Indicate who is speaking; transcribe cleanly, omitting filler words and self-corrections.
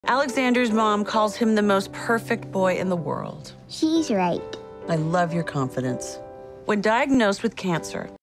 Speaker 1: Alexander's mom calls him the most perfect boy in the world.
Speaker 2: She's right.
Speaker 1: I love your confidence. When diagnosed with cancer,